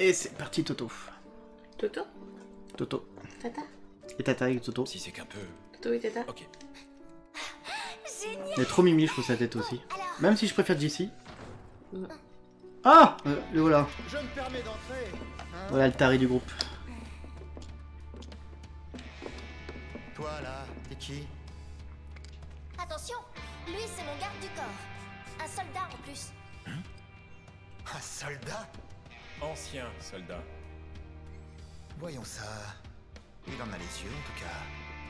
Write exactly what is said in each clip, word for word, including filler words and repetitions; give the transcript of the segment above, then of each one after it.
Et c'est parti, Toto. Toto Toto. Tata Et Tata avec Toto. Si c'est qu'un peu... Toto et Tata. Ok. Il est trop mimi, je trouve, sa tête aussi. Alors, Même si je préfère J C. Mm. Ah euh, Le voilà. Je me permets d'entrer. Hein? Voilà le taré du groupe. Toi là, t'es qui? attention, lui c'est mon garde du corps. Un soldat en plus. Un soldat? Ancien soldat. Voyons ça. Il en a les yeux en tout cas.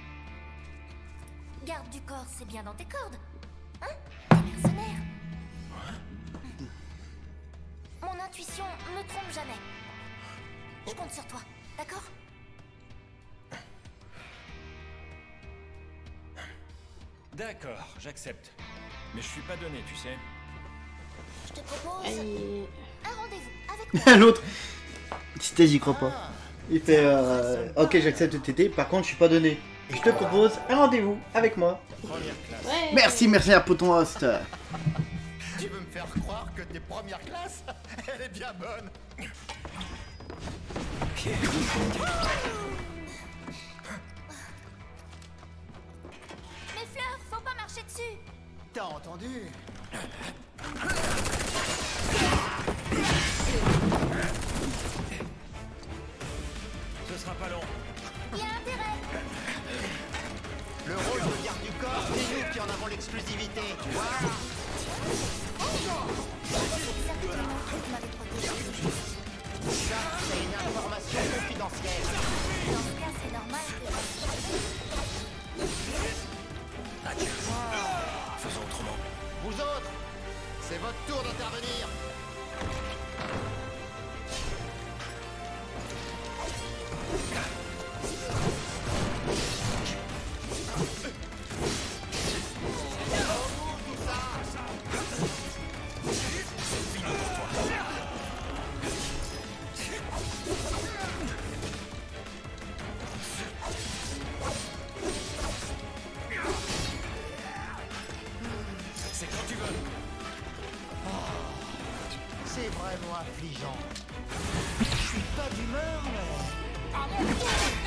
Garde du corps, c'est bien dans tes cordes. Hein? T'es mercenaire. Mon intuition me trompe jamais. Je compte sur toi, d'accord? D'accord, j'accepte. Mais je suis pas donné, tu sais. Je te propose Aïe. un rendez-vous avec moi. L'autre. C'était, j'y crois pas. Il fait euh, ok, j'accepte de t'aider, par contre, je suis pas donné. Et je te propose un rendez-vous avec moi. Première classe. Ouais. Merci, merci pour ton host. Tu veux me faire croire que t'es première classe? Elle est bien bonne. Mes fleurs, faut pas marcher dessus. T'as entendu? Ce sera pas long. Y a intérêt. Le rôle de garde du corps, c'est nous qui en avons l'exclusivité, tu vois? C'est exactement ce que vous m'avez protégé. Ça, c'est une information confidentielle. Dans ce cas, c'est normal que... Faisons autrement. Vous autres, c'est votre tour d'intervenir. C'est quand tu veux. C'est vraiment affligeant. Je suis pas d'humeur, mais...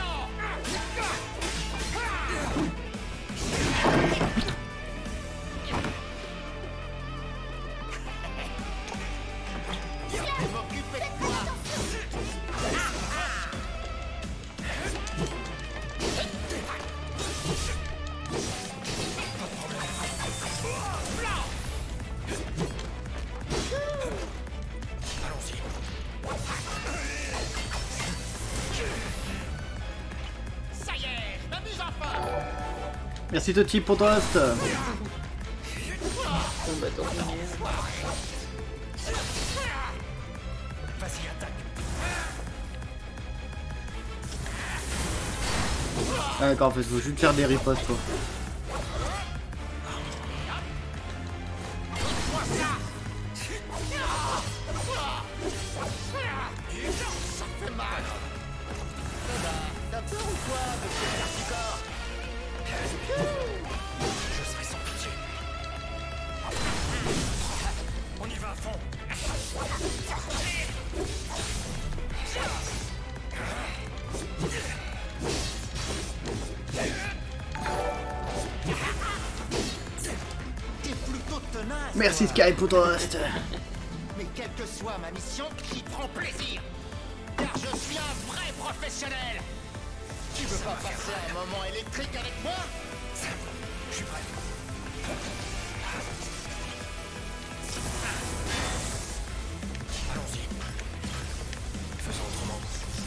Je vais m'occuper de toi. Allons-y. Ça y est, je m'amuse enfin. Merci Toti pour ton host. Bon bah tant pis. Vas-y, attaque. Ah d'accord, en fait, faut juste faire des ripostes quoi. Ça fait mal. T'as peur ou quoi, monsieur le garde du corps? Je serai sans pitié. On y va à fond. T'es plutôt tenace. Merci toi. Sky pour ton host. Mais quelle que soit ma mission, j'y prends plaisir. Car je suis un vrai professionnel. Tu veux pas passer un moment électrique avec moi? Je suis prêt. Allons-y. Faisons autrement.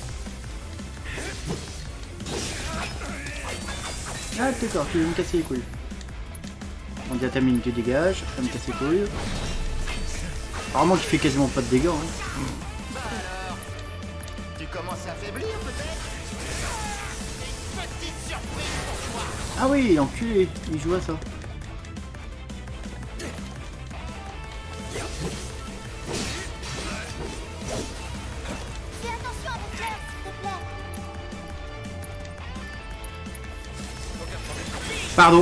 Ah d'accord, tu veux me casser les couilles. On dit à ta mine, tu dégages, ça me casse les couilles. Apparemment qu'il fait quasiment pas de dégâts. Hein. Bah alors, tu commences à faiblir peut-être? Une petite surprise pour toi. Ah oui, l'enculé, il joue à ça. Fais attention à vos fleurs, s'il te plaît. Pardon.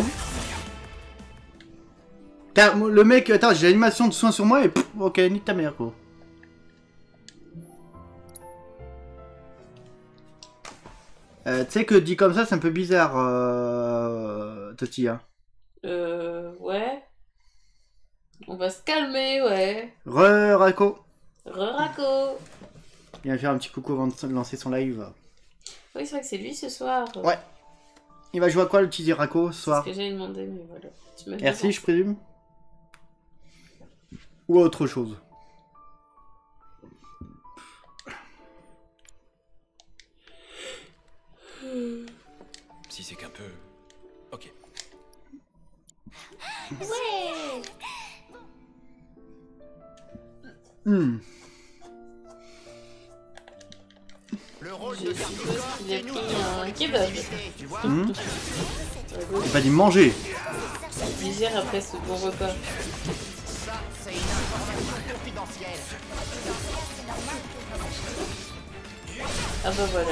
Putain, Le mec, attends, j'ai l'animation de soin sur moi et pff, ok, nique ta mère quoi. Euh, tu sais que dit comme ça, c'est un peu bizarre, euh... Toti. Hein. Euh... Ouais. On va se calmer, ouais. Re Rako. Re-Rako. Il va faire un petit coucou avant de lancer son live. Oui, c'est vrai que c'est lui ce soir. Ouais. Il va jouer à quoi le petit Rako ce soir? C'est ce que j'allais demander, mais voilà. Tu m'as R C, je présume. Ou autre chose. Si c'est qu'un peu... Ok. Ouais. Hmm. Le rôle Je de suppose garde-corps, qu'il a c'est nous pris qui avons un les kebab. responsabilités, tu vois. Hmm. Ouais, J'ai pas dit manger. digère après ce bon repas. Ça, c'est une information confidentielle. Ah bah voilà.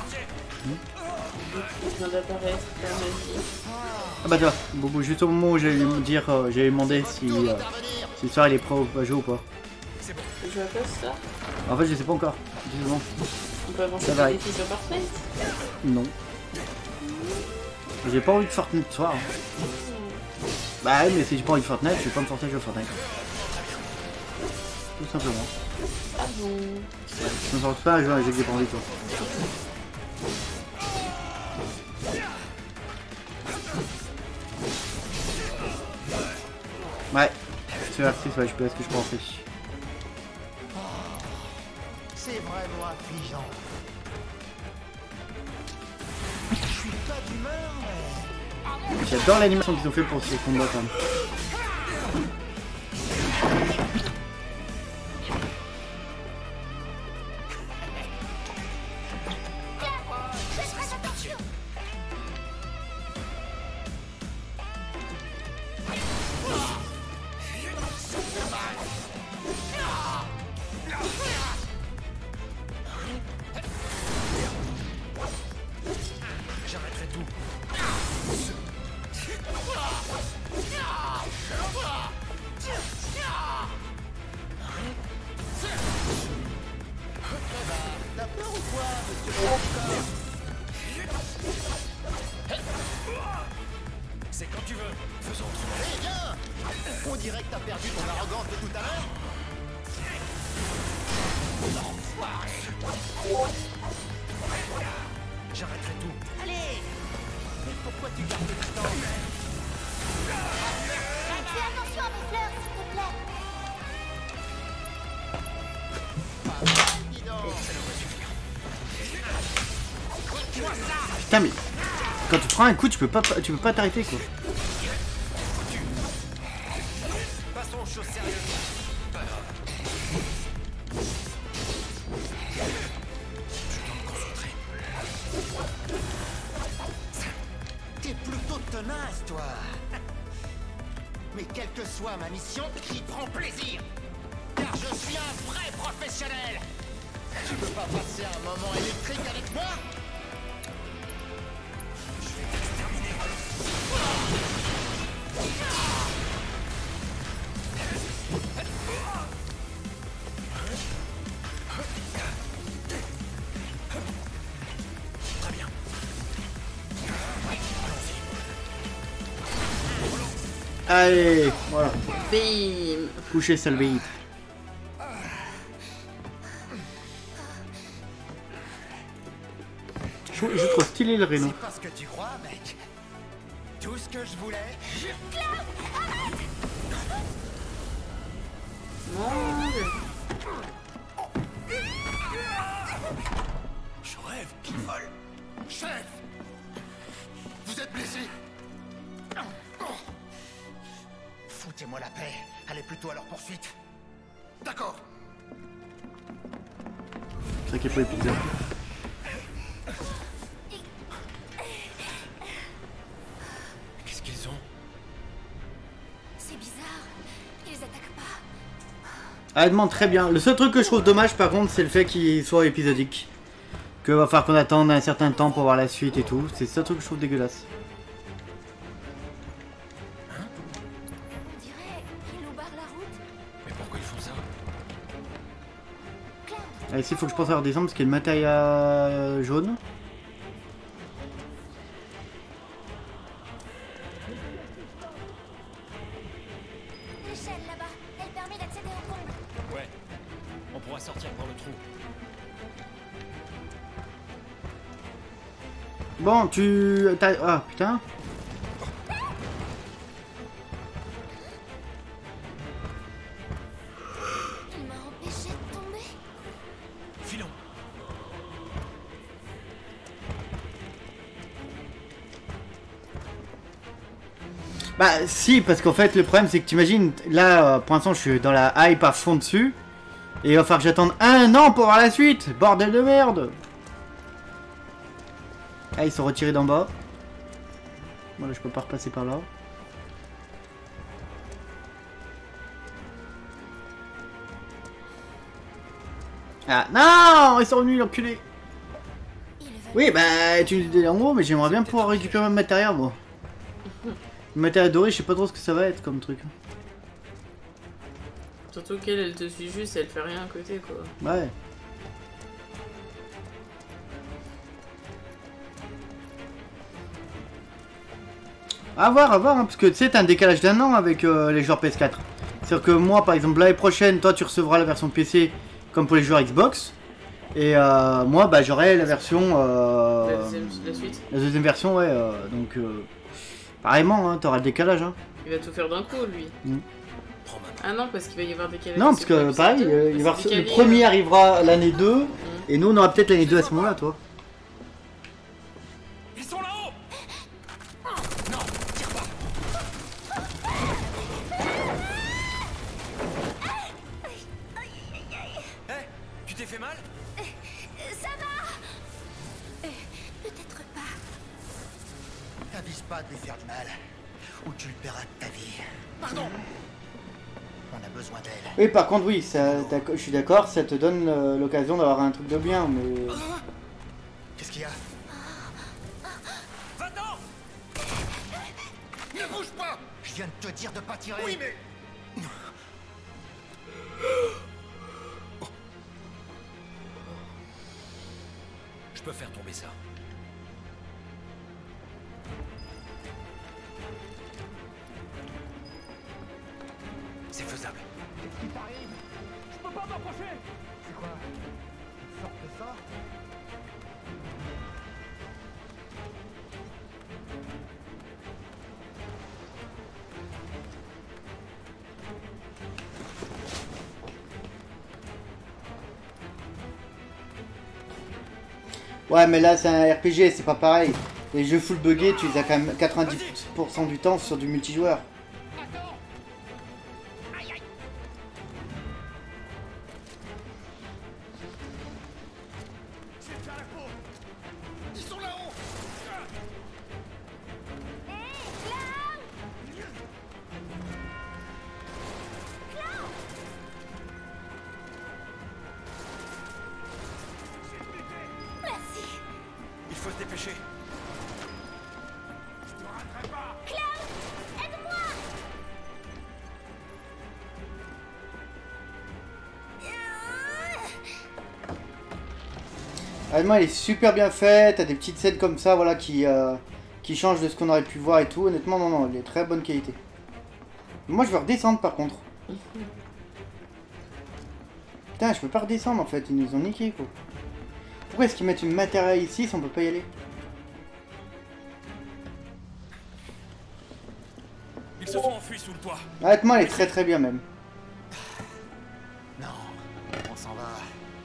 Il vient d'apparaître dans ma vie. Ah bah tu vois, Bobo, juste au moment où j'allais lui dire, euh, j'allais lui demander si, euh, si ce soir il est prêt à jouer ou pas. Tu joues à quoi ce soir? En fait, je sais pas encore. Justement. On peut avancer Ça sur va. des filles sur Fortnite? Non. J'ai pas envie de Fortnite ce soir. hein. Bah ouais, mais si j'ai pas envie de Fortnite, je vais pas me forcer à jouer à Fortnite. Tout simplement. Ah bon? Je me force pas à jouer à un jeu que j'ai pas envie de toi. Ouais, sur R six, ouais, je peux, est-ce que je peux rentrer? C'est vraiment affligeant. Je suis pas d'humeur, mais... J'adore l'animation qu'ils ont fait pour ce combat quand même. J'arrêterai tout. T'as peur ou quoi, monsieur? C'est quand tu veux. Faisons autrement. Eh bien, on dirait que t'as perdu ton arrogance de tout à l'heure. J'arrêterai tout. Allez! Mais pourquoi tu gardes le distance? Fais attention à mes fleurs, s'il te plaît. Dis donc. Putain, mais quand tu prends un coup, tu peux pas, tu peux pas t'arrêter quoi. Passons aux choses sérieuses. T'es plutôt tenace, toi. Mais quelle que soit ma mission, j'y prends plaisir. Car je suis un vrai professionnel. Tu veux pas passer un moment électrique avec moi? Très bien. Allez, voilà. Bim. Coucher, sale bête. Je trouve je trouve stylé le Reno. C'est pas ce que tu crois, mec. Tout ce que je voulais. Mange. Je rêve qu'il vole. Chef! Vous êtes blessé? Foutez-moi la paix. Allez plutôt à leur poursuite. D'accord. C'est vrai qu'il n'y a pas les pizzas. Qu'est-ce qu'ils ont? C'est bizarre. Ils attaquent pas. Ah, elle demande très bien. Le seul truc que je trouve dommage par contre, c'est le fait qu'il soit épisodique. Que va falloir qu'on attende un certain temps pour voir la suite et tout. C'est le seul truc que je trouve dégueulasse. On dirait qu'ils nous barrent la route. Mais pourquoi ils font ça? Cloud, Allez, s'il faut que je pense à redescendre parce qu'il y a le matériel jaune. pourra sortir par le trou. Bon, tu... t'as- Ah, putain. Il m'a empêché de tomber. Filons. Bah si, parce qu'en fait le problème c'est que t'imagines, là euh, pour l'instant je suis dans la hype à fond dessus. Et il va falloir que j'attende un an pour voir la suite. Bordel de merde. Ah, ils sont retirés d'en bas. Voilà, je peux pas repasser par là. Ah non, ils sont revenus l'enculé. Ils veulent Oui, bah tu nous dis en gros, mais j'aimerais bien pouvoir récupérer mon matériel moi. Le matériel doré, je sais pas trop ce que ça va être comme truc. Surtout qu'elle, elle te suit juste, elle fait rien à côté, quoi. Ouais. À voir, à voir, hein, parce que tu sais, t'as un décalage d'un an avec euh, les joueurs P S quatre. C'est-à-dire que moi, par exemple, l'année prochaine, toi, tu recevras la version P C comme pour les joueurs Xbox. Et euh, moi, bah, j'aurai la version... Euh, La deuxième, la suite. La deuxième version, ouais. Euh, donc, euh, pareillement, hein, t'auras le décalage. Hein. Il va tout faire d'un coup, lui. Mm. Ah non, parce qu'il va y avoir des décalage. Non, parce que pareil, euh, il va rece- le premier arrivera l'année deux, Mm. et nous, on aura peut-être l'année deux à ce moment-là, toi. Ils sont là-haut. Non, tire pas. Hé, tu t'es fait mal? Ça va. Euh, Peut-être pas. T'avises pas de lui faire du mal, ou tu le paieras de ta vie. Pardon. On a besoin d'elle. Oui, par contre, oui, ça, je suis d'accord, ça te donne euh, l'occasion d'avoir un truc de bien, mais... Qu'est-ce qu'il y a? Va-t'en. Ne bouge pas! Je viens de te dire de pas tirer. Oui, mais... Je peux faire tomber ça. C'est faisable. Qu'est-ce qui t'arrive? Je peux pas m'approcher! C'est quoi? Une sorte de ça? Ouais, mais là, c'est un R P G, c'est pas pareil. Les jeux full buggés, tu les as quand même quatre-vingt-dix pour cent du temps sur du multijoueur. Ils sont là-haut! Merci. Il faut se dépêcher. Aide-moi. Honnêtement, elle est super bien faite, t'as des petites scènes comme ça, voilà, qui, euh, qui changent de ce qu'on aurait pu voir et tout. Honnêtement, non, non, elle est très bonne qualité. Moi, je veux redescendre par contre. Putain, je peux pas redescendre en fait, ils nous ont niqué quoi. Pourquoi est-ce qu'ils mettent une matériel ici si on peut pas y aller? Ils se sont enfuis sous le toit. Honnêtement, elle est très très bien même. Non, on s'en va.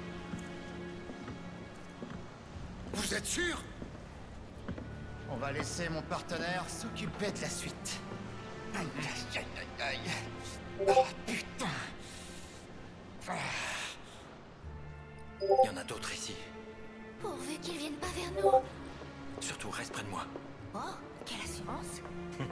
Vous êtes sûr? On va laisser mon partenaire s'occuper de la suite. Aïe, aïe, aïe, aïe, aïe. Oh, putain. Ah. Il y en a d'autres ici. Pourvu qu'ils viennent pas vers nous. Surtout, reste près de moi. Oh, quelle assurance.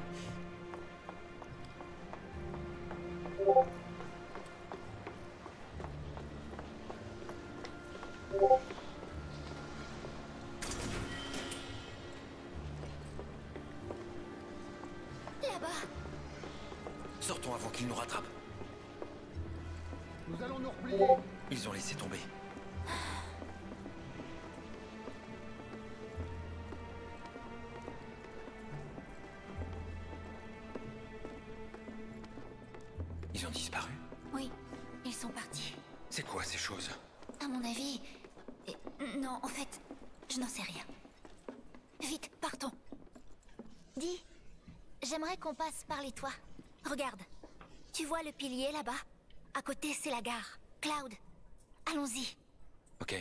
Là-bas. Sortons avant qu'ils nous rattrapent. Nous allons nous replier. Ils ont laissé tomber. Ils ont disparu. Oui, ils sont partis. C'est quoi ces choses? chose. À mon avis... et- Non, en fait, je n'en sais rien. Vite, partons. Dis, j'aimerais qu'on passe par les toits. Regarde, tu vois le pilier là-bas? À côté, c'est la gare. Cloud, allons-y. Ok.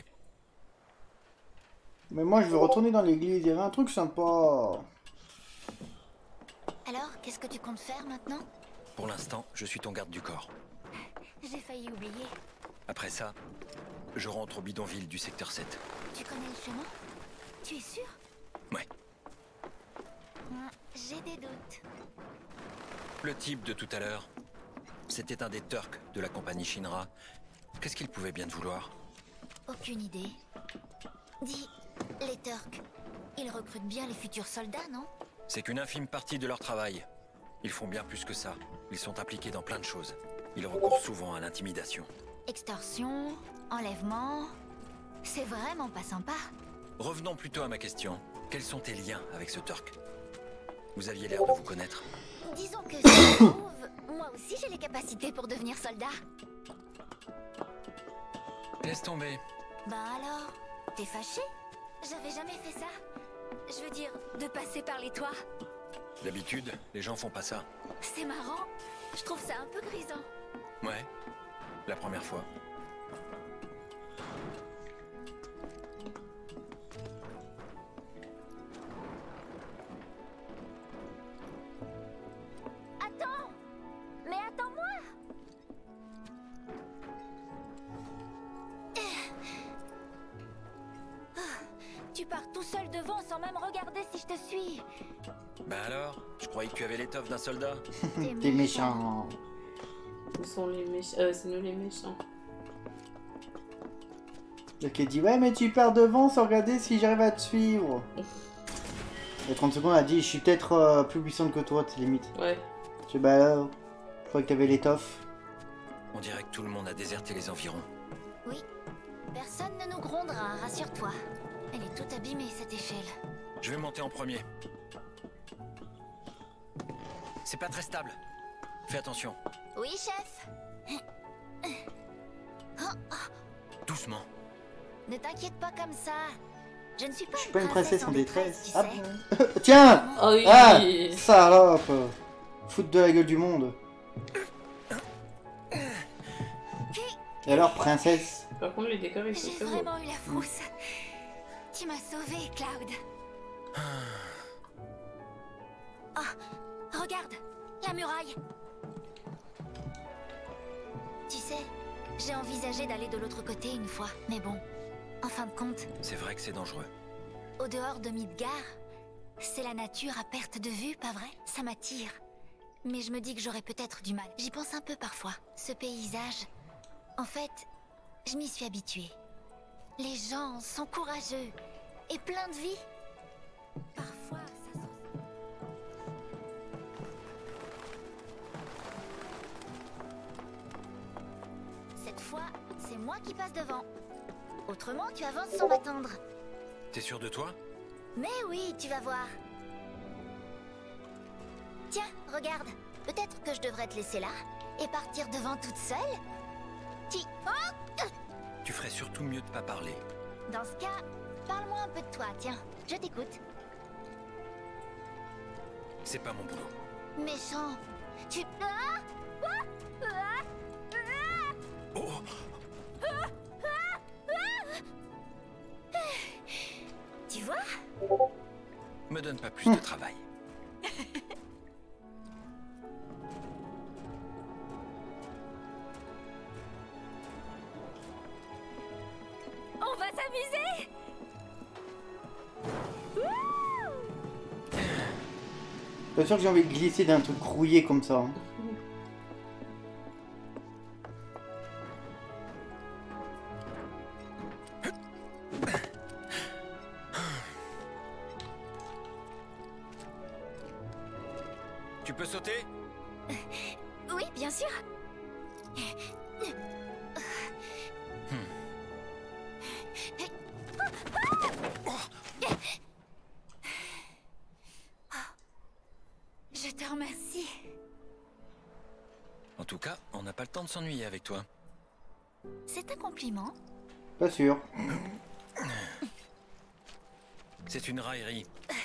Mais moi, je veux retourner dans l'église. Il y avait un truc sympa. Alors, qu'est-ce que tu comptes faire maintenant? Pour l'instant, je suis ton garde du corps. J'ai failli oublier. Après ça, je rentre au bidonville du secteur sept. Tu connais le chemin? Tu es sûr? Ouais. Hmm, J'ai des doutes. Le type de tout à l'heure, c'était un des Turcs de la compagnie Shinra. Qu'est-ce qu'il pouvait bien te vouloir? Aucune idée. Dis, les Turcs, ils recrutent bien les futurs soldats, non? C'est qu'une infime partie de leur travail. Ils font bien plus que ça. Ils sont impliqués dans plein de choses. Ils recourent souvent à l'intimidation. Extorsion, enlèvement... C'est vraiment pas sympa. Revenons plutôt à ma question. Quels sont tes liens avec ce Turc? Vous aviez l'air de vous connaître. Disons que si ça se trouve, moi aussi j'ai les capacités pour devenir soldat. Laisse tomber. Bah alors, t'es fâché? J'avais jamais fait ça. Je veux dire, de passer par les toits. D'habitude, les gens font pas ça. C'est marrant. Je trouve ça un peu grisant. Ouais. La première fois. Attends! Mais attends-moi! Ah, tu pars tout seul devant sans même regarder si je te suis. Bah alors, je croyais que tu avais l'étoffe d'un soldat. T'es méchant. Ils sont les méchants. Euh, c'est nous les méchants. Donc il dit ouais mais tu pars devant sans regarder si j'arrive à te suivre. Et trente secondes elle a dit je suis peut-être euh, plus puissante que toi, c'est limite. Ouais. Je dis bah alors, je crois que t'avais l'étoffe. On dirait que tout le monde a déserté les environs. Oui. Personne ne nous grondera, rassure-toi. Elle est toute abîmée, cette échelle. Je vais monter en premier. C'est pas très stable. Fais attention. Oui, chef. Doucement. Ne t'inquiète pas comme ça. Je ne suis pas, Je suis pas une princesse en détresse. tu Ah sais. bon. Tiens. Oh oui. Ah salope. Foutre de la gueule du monde. Et alors princesse? Par contre, les décors, ils sont J'ai très beaux. vraiment eu la frousse. Tu m'as sauvé, Cloud. Oh, regarde, la muraille. Tu sais, j'ai envisagé d'aller de l'autre côté une fois, mais bon, en fin de compte, C'est vrai que c'est dangereux. au dehors de Midgar, c'est la nature à perte de vue, pas vrai? Ça m'attire. Mais je me dis que j'aurais peut-être du mal. J'y pense un peu parfois. Ce paysage, en fait, je m'y suis habituée. Les gens sont courageux et pleins de vie. Parfois, ça sent... Cette fois, c'est moi qui passe devant. Autrement, tu avances sans m'attendre. T'es sûr de toi? Mais oui, tu vas voir. Tiens, regarde. Peut-être que je devrais te laisser là et partir devant toute seule. Tu... Oh! Tu ferais surtout mieux de pas parler. Dans ce cas, parle-moi un peu de toi, tiens. Je t'écoute. C'est pas mon boulot. Méchant. Tu... Ah! Ah! Ah! Ah! Oh! Tu vois? Me donne pas plus de travail. On va s'amuser! Bien sûr que j'ai envie de glisser d'un truc rouillé comme ça. Hein. Tu peux sauter? Oui, bien sûr. Je te remercie. En tout cas, on n'a pas le temps de s'ennuyer avec toi. C'est un compliment. Pas sûr. C'est une raillerie.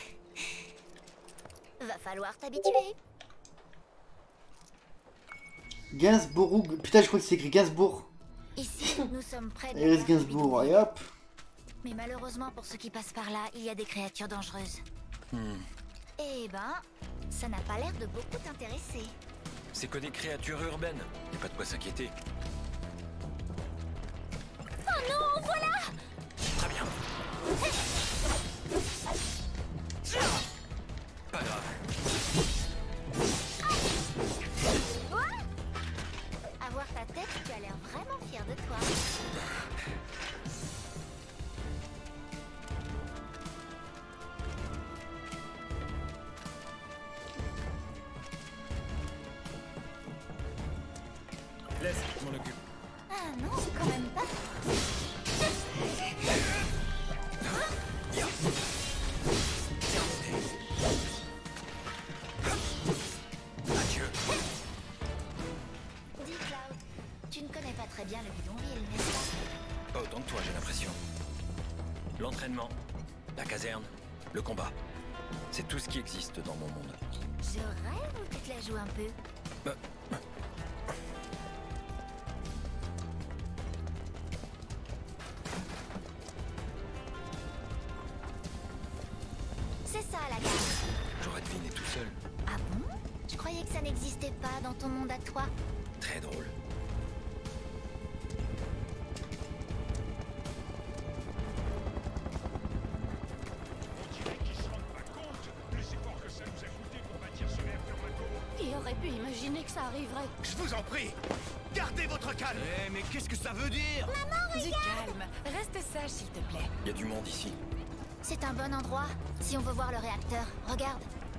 Va falloir t'habituer. Gainsbourg. Putain, je crois que c'est écrit Gainsbourg. Ici, nous sommes près de... Iris Gainsbourg, et hop. Mais malheureusement, pour ceux qui passent par là, il y a des créatures dangereuses. Hmm. Eh ben, ça n'a pas l'air de beaucoup t'intéresser. C'est que des créatures urbaines. Y a pas de quoi s'inquiéter. Oh non, voilà! Très bien. Pas grave. À voir ta tête, tu as l'air vraiment fier de toi. Laisse, je m'en occupe. Ah non, quand même pas. Adieu. Dis Cloud, tu ne connais pas très bien le bidonville, n'est-ce pas? Pas autant que toi, j'ai l'impression. L'entraînement, la caserne, le combat. C'est tout ce qui existe dans mon monde. Je rêve ou tu te la joues un peu? Bah, C'est ça la gare. j'aurais deviné tout seul. Ah bon? Je croyais que ça n'existait pas dans ton monde à toi. Très drôle. Qui aurait pu imaginer que ça arriverait? Je vous en prie, gardez votre calme. Eh, mais qu'est-ce que ça veut dire? Du calme. Reste sage, s'il te plaît. Il y a du monde ici. C'est un bon endroit, si on veut voir le réacteur. Regarde.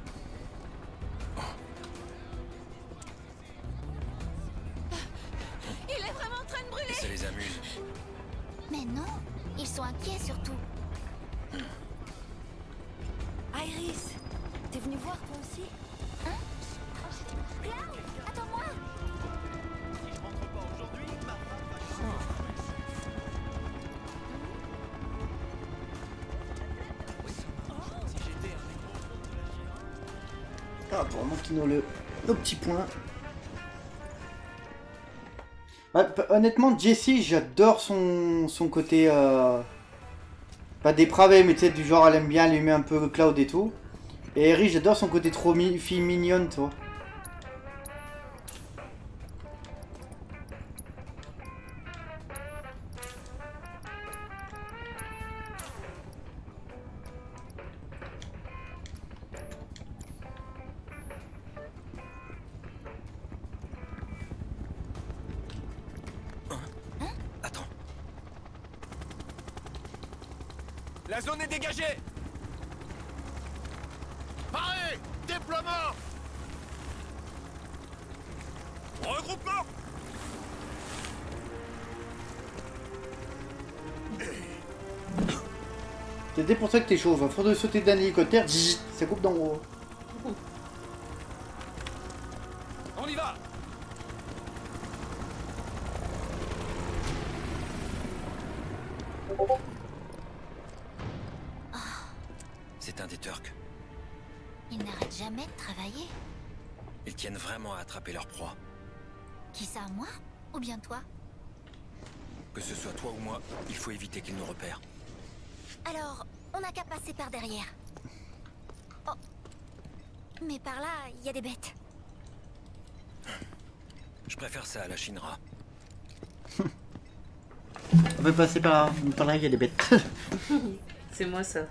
Il est vraiment en train de Et brûler. ça les amuse. Mais non, ils sont inquiets surtout. Iris, t'es venu voir toi aussi? Hein? Cloud, attends-moi. Si je rentre pas aujourd'hui, ma femme va... Si j'étais un des gros fonds de la Chine... Ah, pour manquer nos, le, nos petits points. Bah, p- honnêtement, Jessie, j'adore son, son côté. Euh, pas dépravé, mais tu sais, du genre, elle aime bien allumer un peu Cloud et tout. Et Eri, j'adore son côté trop mi fille mignonne, tu vois. Attends. La zone est dégagée. Paré. Déploiement. Regroupement. C'est peut-être pour ça que t'es chauve. À force de sauter d'un hélicoptère, zzz, ça coupe d'en haut. On y va. C'est un des Turcs. Ils n'arrêtent jamais de travailler. Ils tiennent vraiment à attraper leur proie. Qui ça, moi? Ou bien toi? Que ce soit toi ou moi, il faut éviter qu'ils nous repèrent. Alors, on n'a qu'à passer par derrière. Oh. Mais par là, il y a des bêtes. Je préfère ça à la Shinra. On peut passer par là, par là, il y a des bêtes. C'est moi ça.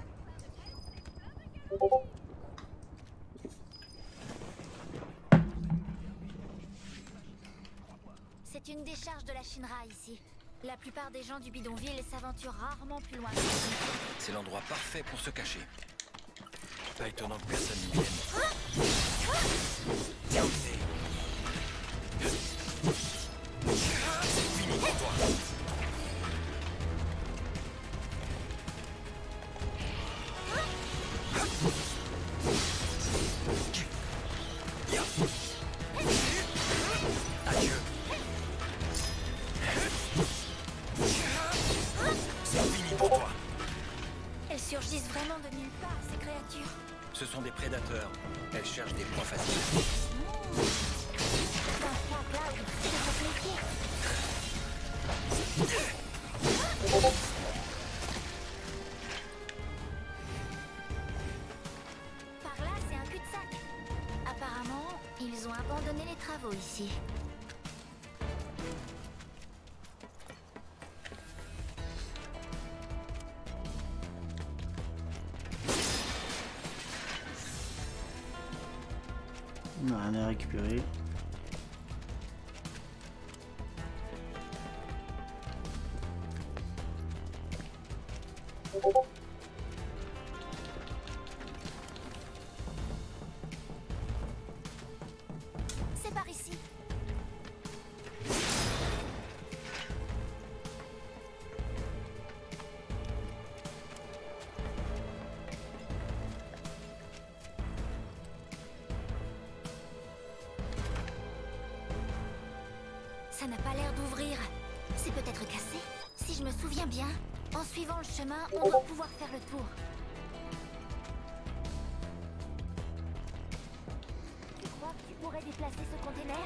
C'est une décharge de la Shinra ici. La plupart des gens du bidonville s'aventurent rarement plus loin. C'est l'endroit parfait pour se cacher. Pas étonnant que personne n'y vienne. Terminé. C'est fini pour toi. Adieu. pour toi. Elles surgissent vraiment de nulle part, ces créatures. Ce sont des prédateurs. Elles cherchent des proies faciles. Putain, putain, Cloud, c'est de votre métier. Par là, c'est un cul-de-sac. Apparemment, ils ont abandonné les travaux ici. On n'a rien à récupérer. C'est par ici. Ça n'a pas l'air d'ouvrir. C'est peut-être cassé. Si je me souviens bien, en suivant le chemin, on doit pouvoir faire le tour. Tu crois que tu pourrais déplacer ce container?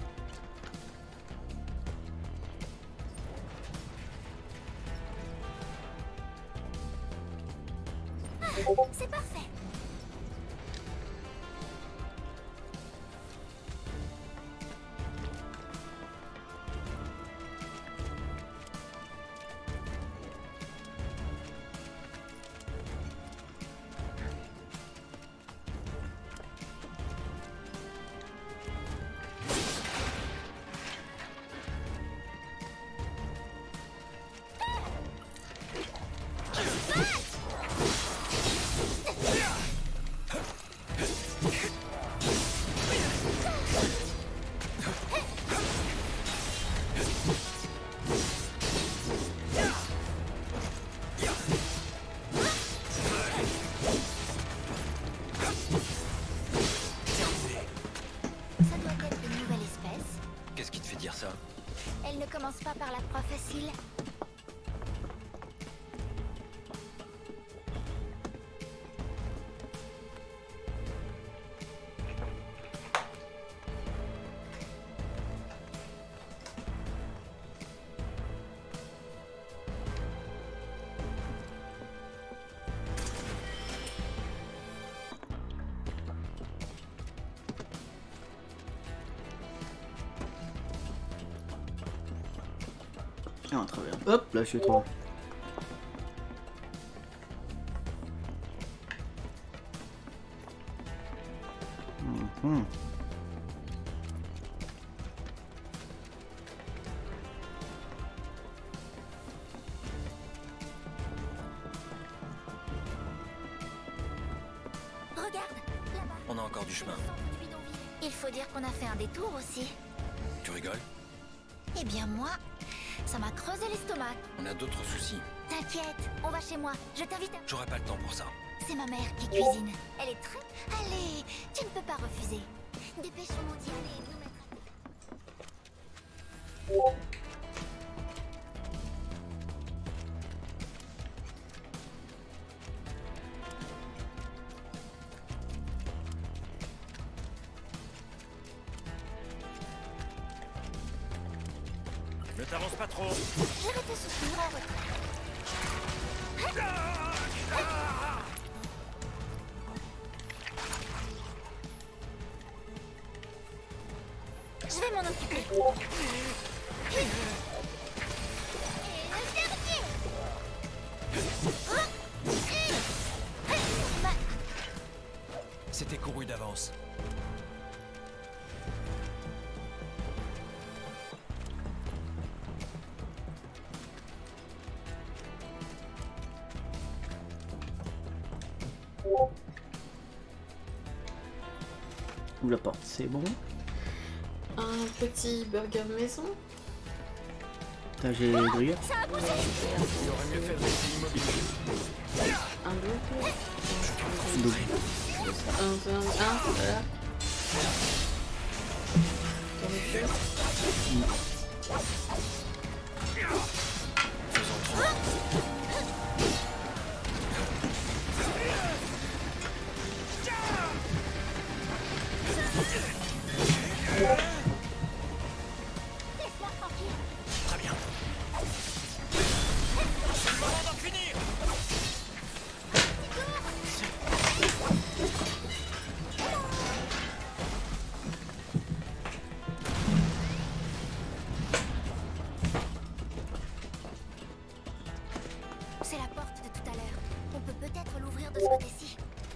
Ah, c'est parfait. Ça doit être une nouvelle espèce. Qu'est-ce qui te fait dire ça? Elle ne commence pas par la proie facile. Ah, on travers. Hop, là je suis trop. Mmh. Regarde, là-bas. On a encore du chemin. Il faut dire qu'on a fait un détour aussi. Tu rigoles? Eh bien moi, ça m'a creusé l'estomac. On a d'autres soucis. T'inquiète, on va chez moi. Je t'invite à... J'aurai pas le temps pour ça. C'est ma mère qui cuisine. Elle est très... Allez, tu ne peux pas refuser. Dépêchons-nous d'y aller et de nous mettre à... Ne t'avance pas trop. Je vais te soutenir en retrait. Je vais m'en occuper. Et le dernier. C'était couru d'avance. Ouvre la porte, c'est bon. Un petit burger maison. Putain, j'ai les grillades. Ça a bougé. Il aurait mieux fait de rester immobile. Un double. Donc, Un, un, un, voilà. T'en Faisons le tour. C'est la porte de tout à l'heure. On peut peut-être l'ouvrir de ce côté-ci.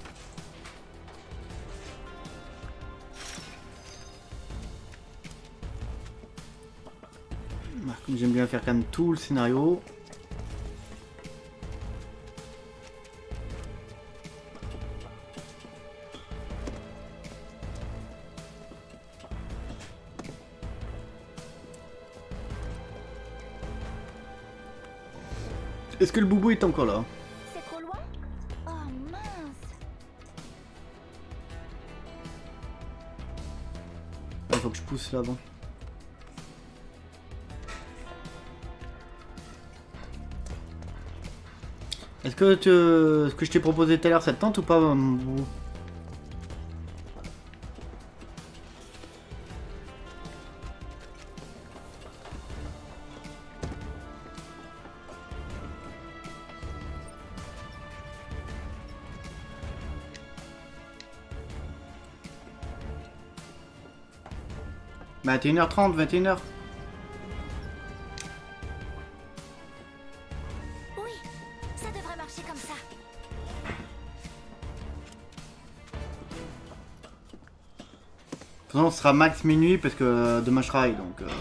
Comme j'aime bien faire quand même tout le scénario. Est-ce que le boubou est encore là? C'est trop loin? Oh mince! Il faut que je pousse là avant. Est-ce que tu... ce que je t'ai proposé tout à l'heure, ça te tente ou pas, mon boubou? vingt et une heures trente, vingt et une heures. Oui, ça devrait marcher comme ça. De toute façon, ce sera max minuit parce que euh, demain je travaille donc. Euh...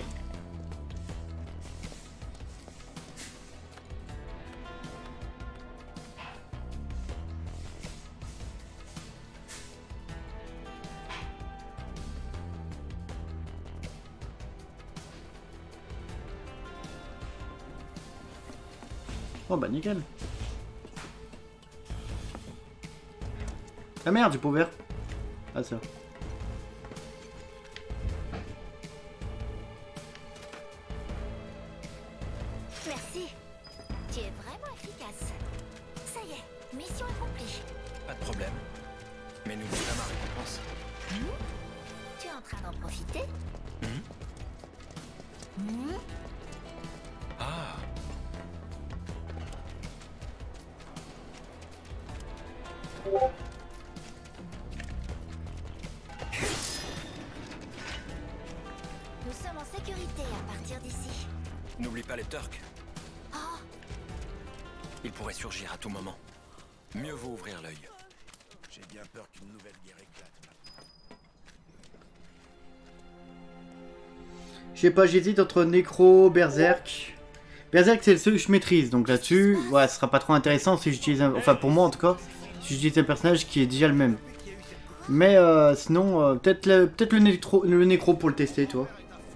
Oh bah nickel. Ah merde, j'ai pas ouvert. Ah ça. Merci. Tu es vraiment efficace. Ça y est, mission accomplie. Pas de problème. Mais n'oublie pas ma récompense. Tu es en train d'en profiter? Hmm Hmm. Ah. Nous sommes en sécurité à partir d'ici. N'oublie pas les Turcs. Oh, Ils pourraient surgir à tout moment. Mieux vaut ouvrir l'œil. J'ai bien peur qu'une nouvelle guerre éclate. Je sais pas, j'hésite entre Necro, Berserk. Berserk c'est le seul que je maîtrise, donc là-dessus, ouais, ce sera pas trop intéressant si j'utilise un... Enfin pour moi en tout cas, si j'utilise un personnage qui est déjà le même. Mais euh, sinon, euh, peut-être le, peut-être le, nécro, le Necro pour le tester, toi.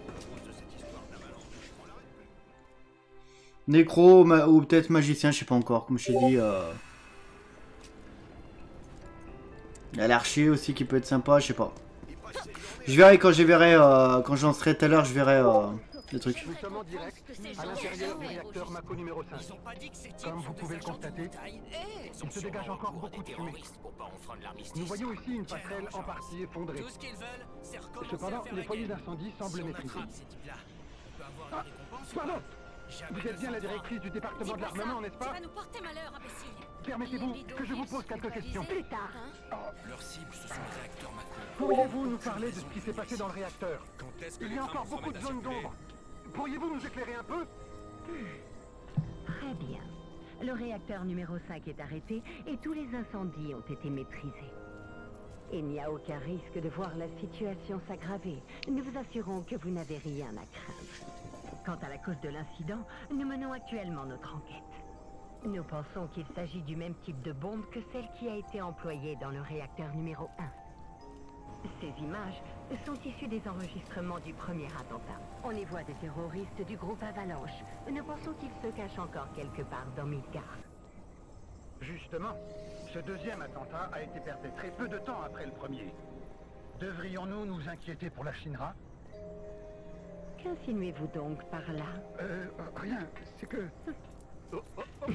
Necro ou peut-être magicien, je sais pas encore, comme je t'ai dit. Euh... Il y a l'archer aussi qui peut être sympa, je sais pas. Je verrai quand je verrai, euh, quand j'en serai tout à l'heure, je verrai euh, le truc. Nous sommes en direct à l'intérieur du réacteur Mako numéro cinq. Comme vous pouvez le constater, il se dégage encore beaucoup de fumée. Nous voyons ici une passerelle en partie effondrée. Cependant, les foyers d'incendie semblent maîtrisés. Ah, pardon! Vous êtes bien la directrice du département de l'armement, n'est-ce pas? Tu vas nous porter malheur, imbécile. Permettez-vous que je vous pose quelques questions. Plus tard. Leur cible, ce sont les réacteurs Mako. Pourriez-vous nous parler de ce qui s'est passé dans le réacteur? Il y a encore beaucoup de zones d'ombre. Pourriez-vous nous éclairer un peu? Très bien. Le réacteur numéro cinq est arrêté et tous les incendies ont été maîtrisés. Il n'y a aucun risque de voir la situation s'aggraver. Nous vous assurons que vous n'avez rien à craindre. Quant à la cause de l'incident, nous menons actuellement notre enquête. Nous pensons qu'il s'agit du même type de bombe que celle qui a été employée dans le réacteur numéro un. Ces images sont issues des enregistrements du premier attentat. On y voit des terroristes du groupe Avalanche. Nous pensons qu'ils se cachent encore quelque part dans Midgard. Justement, ce deuxième attentat a été perpétré peu de temps après le premier. Devrions-nous nous inquiéter pour la Shinra? Qu'insinuez-vous donc par là? Euh, rien, c'est que... Oh, oh, oh.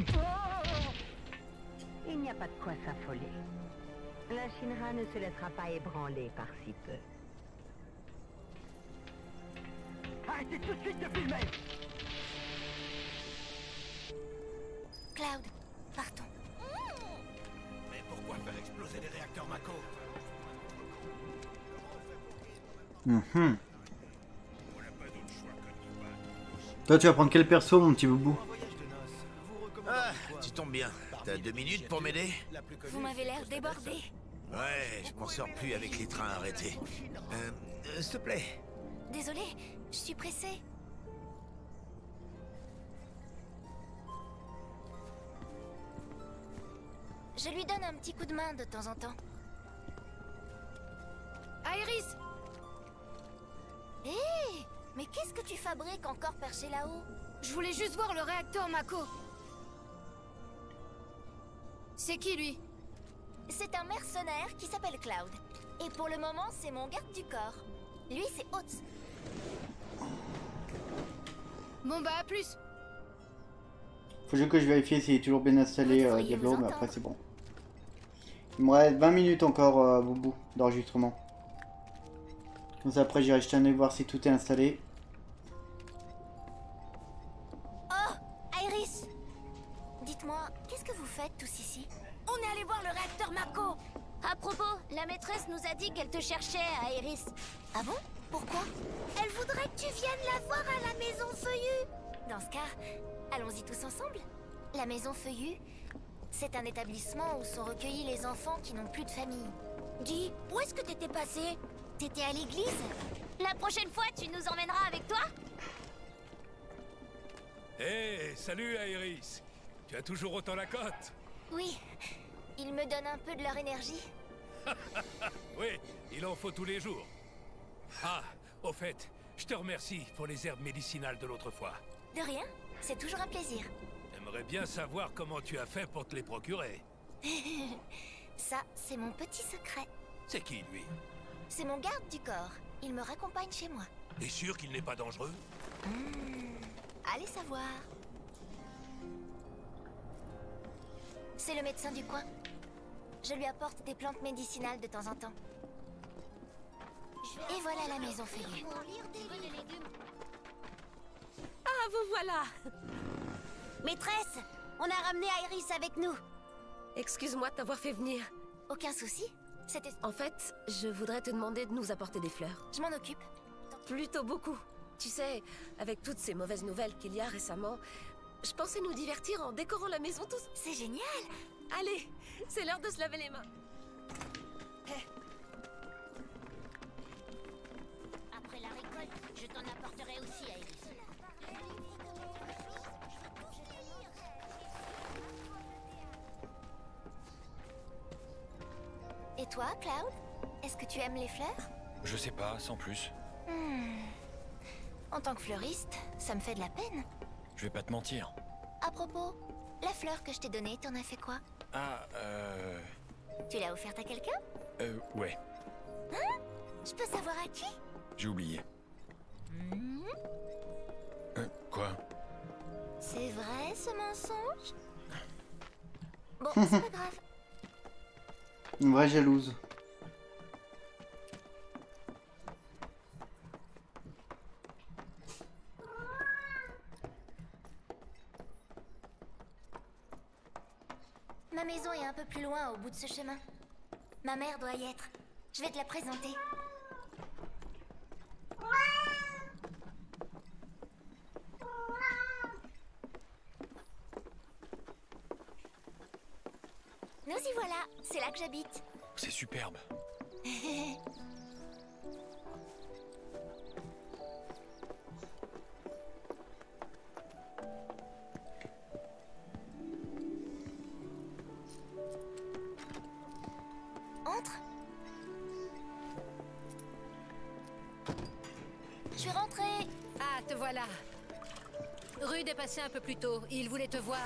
Il n'y a pas de quoi s'affoler. La Shinra ne se laissera pas ébranler par si peu. Arrêtez tout de suite de filmer! Cloud, partons. Mais pourquoi faire exploser les réacteurs Mako? Mhm. Toi, tu vas prendre quel perso, mon petit boubou? Ah, tu tombes bien. T'as deux minutes pour m'aider? Vous m'avez l'air débordé. Ouais, je m'en sors plus avec les trains arrêtés. Euh, euh, s'il te plaît. Désolée, je suis pressée. Je lui donne un petit coup de main de temps en temps. Iris! Hé! Mais qu'est-ce que tu fabriques encore perché là-haut? Je voulais juste voir le réacteur Mako. C'est qui, lui? C'est un mercenaire qui s'appelle Cloud. Et pour le moment, c'est mon garde du corps. Lui, c'est Oats. Bon bah, à plus. Faut juste que je vérifie s'il est toujours bien installé euh, Diablo, mais après c'est bon. Il me reste vingt minutes encore, euh, Boubou, d'enregistrement. Comme ça, après j'irai jeter un œil voir si tout est installé. Oh, Iris! Dites-moi, qu'est-ce que vous faites tous ici? On est allé voir le réacteur Mako. À propos, la maîtresse nous a dit qu'elle te cherchait, Iris. Ah bon? Pourquoi? Elle voudrait que tu viennes la voir à la maison feuillue. Dans ce cas, allons-y tous ensemble. La maison feuillue, c'est un établissement où sont recueillis les enfants qui n'ont plus de famille. Dis, où est-ce que t'étais passé? T'étais à l'église? La prochaine fois, tu nous emmèneras avec toi? Hé, hey, salut Iris. Tu as toujours autant la cote? Oui, ils me donnent un peu de leur énergie. Oui, il en faut tous les jours. Ah, au fait, je te remercie pour les herbes médicinales de l'autre fois. De rien, c'est toujours un plaisir. J'aimerais bien savoir comment tu as fait pour te les procurer. Ça, c'est mon petit secret. C'est qui, lui? C'est mon garde du corps. Il me raccompagne chez moi. T'es sûr qu'il n'est pas dangereux? Mmh, allez savoir. C'est le médecin du coin. Je lui apporte des plantes médicinales de temps en temps. Et voilà la maison feuillée. Ah, vous voilà. Maîtresse, on a ramené Iris avec nous. Excuse-moi de t'avoir fait venir. Aucun souci. C'était... En fait, je voudrais te demander de nous apporter des fleurs. Je m'en occupe. Plutôt beaucoup. Tu sais, avec toutes ces mauvaises nouvelles qu'il y a récemment, je pensais nous divertir en décorant la maison tous. C'est génial. Allez, c'est l'heure de se laver les mains. Hey. Après la récolte, je t'en apporterai aussi, Iris. Et toi, Cloud? Est-ce que tu aimes les fleurs? Je sais pas, sans plus. Hmm. En tant que fleuriste, ça me fait de la peine. Je vais pas te mentir. À propos, la fleur que je t'ai donnée, t'en as fait quoi? Ah, euh... Tu l'as offerte à quelqu'un? Euh, ouais. Hein? Je peux savoir à qui? J'ai oublié. Mmh. Euh, quoi? C'est vrai, ce mensonge? Bon, c'est pas grave. Une vraie jalouse. Ma maison est un peu plus loin au bout de ce chemin. Ma mère doit y être. Je vais te la présenter. Nous y voilà, c'est là que j'habite. C'est superbe. Entre. Je suis rentrée. Ah, te voilà. Rude est passé un peu plus tôt. Il voulait te voir.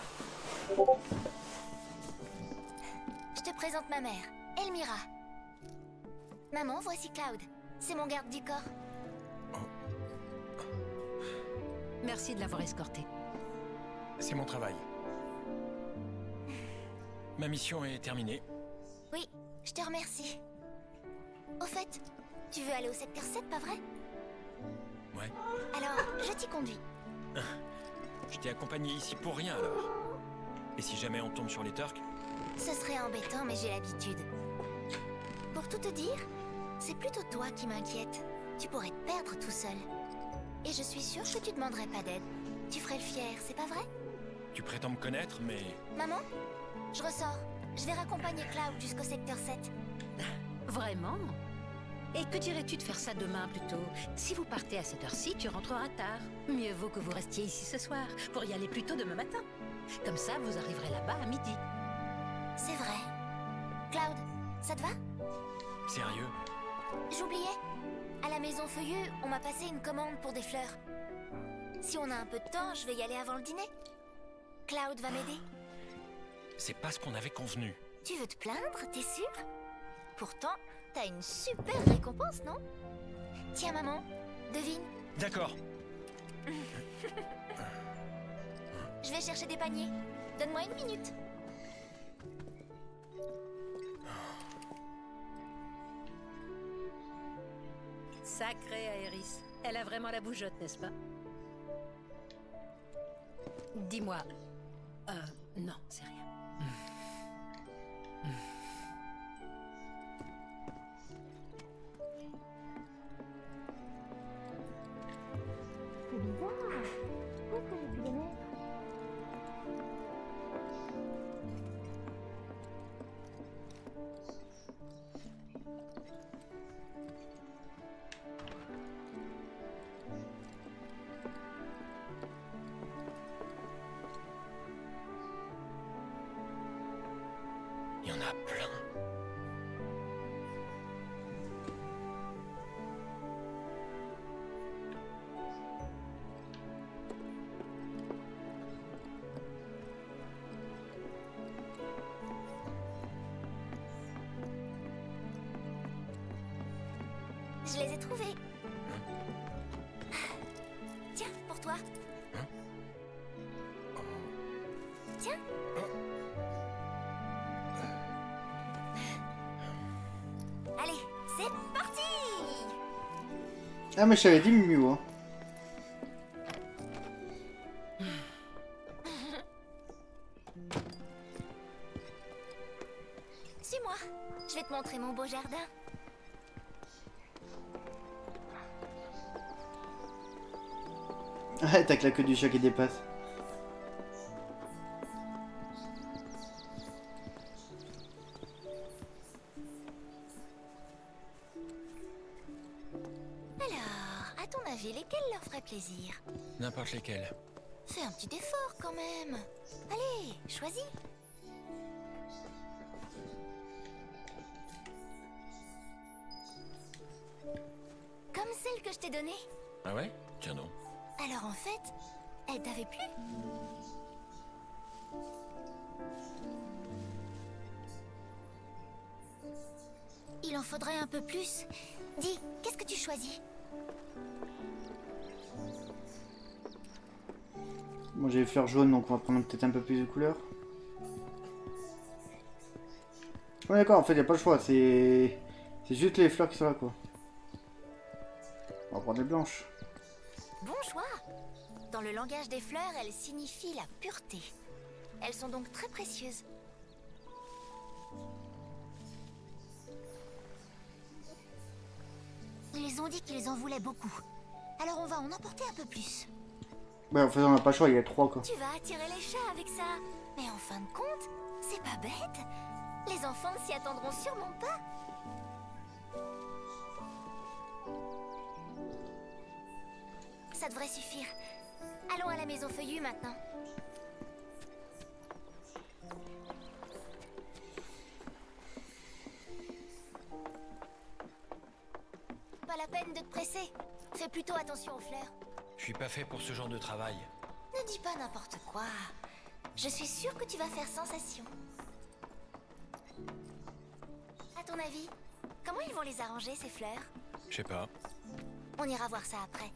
Je te présente ma mère, Elmira. Maman, voici Cloud. C'est mon garde du corps. Merci de l'avoir escorté. C'est mon travail. Ma mission est terminée. Oui, je te remercie. Au fait, tu veux aller au secteur sept, pas vrai? Ouais. Alors, je t'y conduis. Je t'ai accompagné ici pour rien alors. Et si jamais on tombe sur les Turks? Ce serait embêtant, mais j'ai l'habitude. Pour tout te dire, c'est plutôt toi qui m'inquiète. Tu pourrais te perdre tout seul. Et je suis sûre que tu demanderais pas d'aide. Tu ferais le fier, c'est pas vrai? Tu prétends me connaître, mais... Maman, je ressors. Je vais raccompagner Cloud jusqu'au secteur sept. Vraiment? Et que dirais-tu de faire ça demain plutôt? Si vous partez à cette heure-ci, tu rentreras tard. Mieux vaut que vous restiez ici ce soir, pour y aller plus tôt demain matin. Comme ça, vous arriverez là-bas à midi. C'est vrai. Cloud, ça te va? Sérieux? J'oubliais. À la maison Feuilleux, on m'a passé une commande pour des fleurs. Si on a un peu de temps, je vais y aller avant le dîner. Cloud va m'aider. C'est pas ce qu'on avait convenu. Tu veux te plaindre, t'es sûr? Pourtant, t'as une super récompense, non? Tiens, maman, devine. D'accord. Je vais chercher des paniers. Donne-moi une minute. Sacrée Aéris. Elle a vraiment la bougeotte, n'est-ce pas? Dis-moi. Euh, non, c'est rien. C'est bizarre. Où est-ce que j'ai pu les mettre? Il y en a plein. Je les ai trouvés. Tiens, pour toi. Tiens. Allez, c'est parti. Ah mais je t'avais dit Miu hein. Suis-moi. Je vais te montrer mon beau jardin. Ouais, t'as que la queue du chat qui dépasse. Alors, à ton avis, lesquels leur feraient plaisir? N'importe lesquels. Fais un petit effort quand même. Allez, choisis. Comme celle que je t'ai donnée. Ah ouais? Tiens donc. Alors en fait, elle t'avait plu? Il en faudrait un peu plus. Dis, qu'est-ce que tu choisis? Moi j'ai les fleurs jaunes donc on va prendre peut-être un peu plus de couleurs. Ouais d'accord, en fait y a pas le choix, c'est... C'est juste les fleurs qui sont là quoi. On va prendre les blanches. Bon choix. Dans le langage des fleurs, elles signifient la pureté. Elles sont donc très précieuses. Ils ont dit qu'ils en voulaient beaucoup. Alors on va en emporter un peu plus. Ouais en fait on n'a pas le choix, il y a trois quoi. Tu vas attirer les chats avec ça. Mais en fin de compte, c'est pas bête. Les enfants s'y attendront sûrement pas. Ça devrait suffire. Allons à la maison Feuillue maintenant. Pas la peine de te presser. Fais plutôt attention aux fleurs. Je suis pas fait pour ce genre de travail. Ne dis pas n'importe quoi. Je suis sûre que tu vas faire sensation. À ton avis, comment ils vont les arranger ces fleurs? Je sais pas. On ira voir ça après.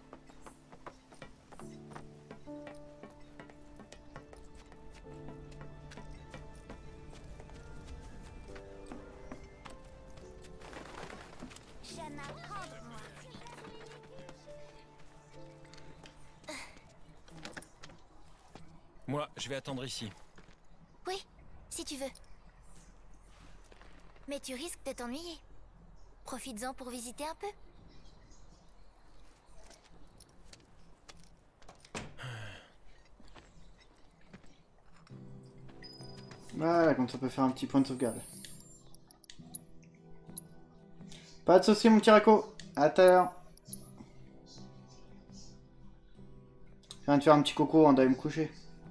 Moi, je vais attendre ici. Oui, si tu veux. Mais tu risques de t'ennuyer. Profites-en pour visiter un peu. Voilà, comme ça on peut faire un petit point de sauvegarde. Pas de soucis mon petit Rako. À tout à l'heure. Je viens de faire un petit coco avant d'aller me coucher.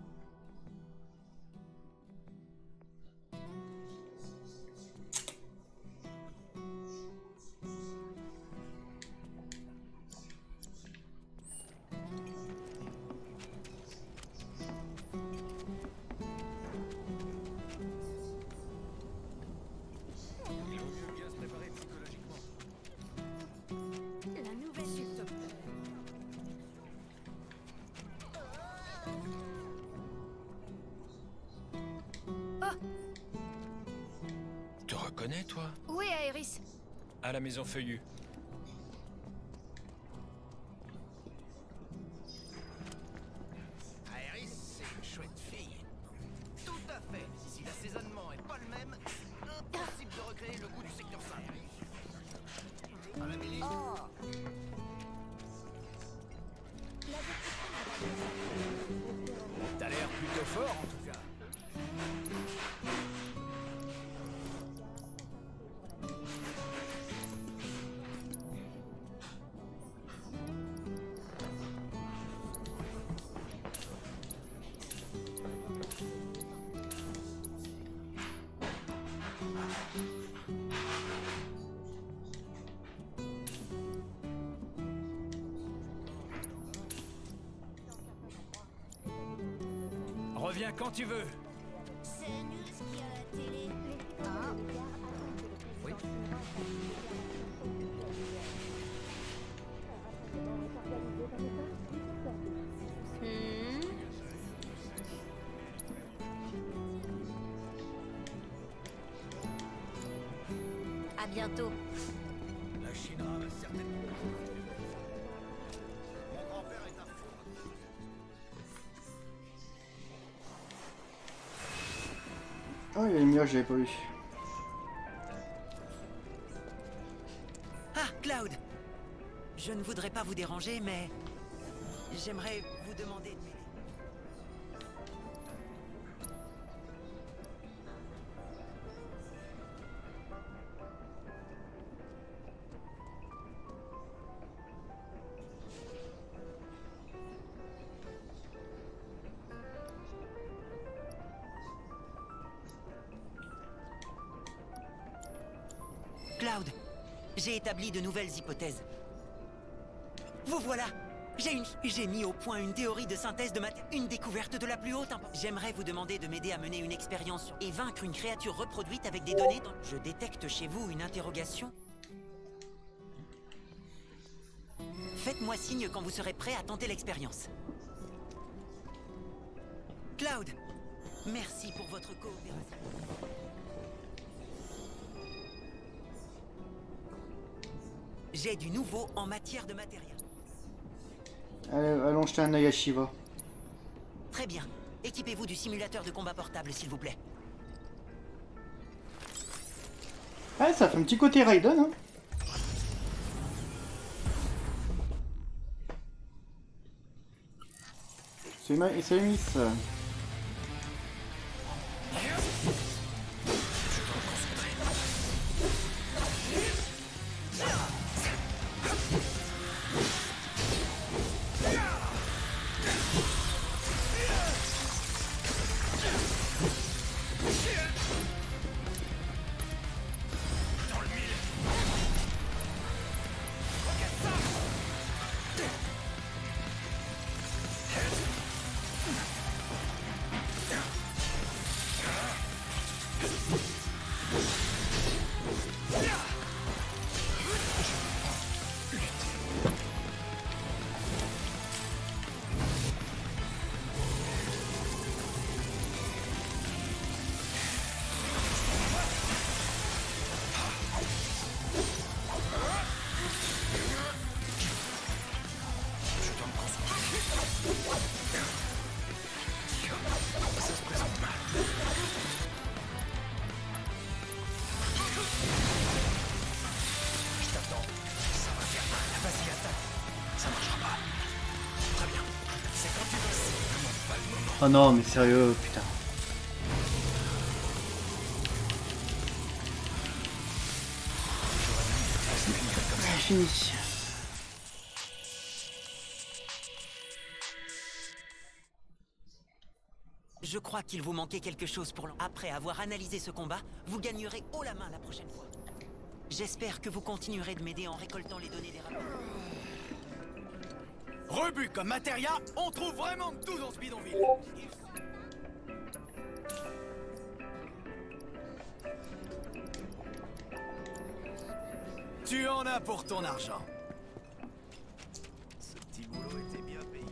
Tu reconnais, toi? Où est Aerys? À la maison feuillue. Aerys, c'est une chouette fille. Tout à fait. Si l'assaisonnement est pas le même, c'est impossible de recréer le goût du secteur cinq. À la milice. Oh. T'as l'air plutôt fort en tout cas. Reviens quand tu veux. C'est nul ce qu'il y a à la télé. Ah. Oui. Hmm. À bientôt. La Shinra va certainement. Mon grand-père est un fou. Oh, il y a une mioche, j'avais pas vu. Ah, Cloud! Je ne voudrais pas vous déranger, mais j'aimerais vous demander de m'aider. Cloud, j'ai établi de nouvelles hypothèses. Vous voilà! J'ai une... j'ai mis au point une théorie de synthèse de matière, une découverte de la plus haute importance. J'aimerais vous demander de m'aider à mener une expérience et vaincre une créature reproduite avec des données dans... Je détecte chez vous une interrogation. Faites-moi signe quand vous serez prêt à tenter l'expérience. Cloud, merci pour votre coopération. J'ai du nouveau en matière de matériel. Allez, allons jeter un œil à Shiva. Très bien. Équipez-vous du simulateur de combat portable, s'il vous plaît. Ah, ça fait un petit côté Raiden, hein. C'est ma... c'est Miss. Oh non, mais sérieux, putain. fini. Je crois qu'il vous manquait quelque chose pour l'en... Après avoir analysé ce combat, vous gagnerez haut la main la prochaine fois. J'espère que vous continuerez de m'aider en récoltant les données des rapports. Rebut comme Materia, on trouve vraiment de tout dans ce bidonville. Tu en as pour ton argent. Ce petit boulot était bien payé.